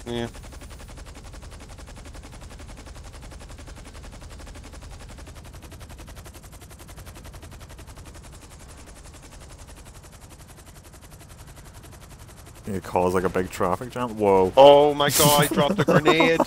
Yeah. It caused like a big traffic jam. Whoa. Oh my god, I dropped a grenade.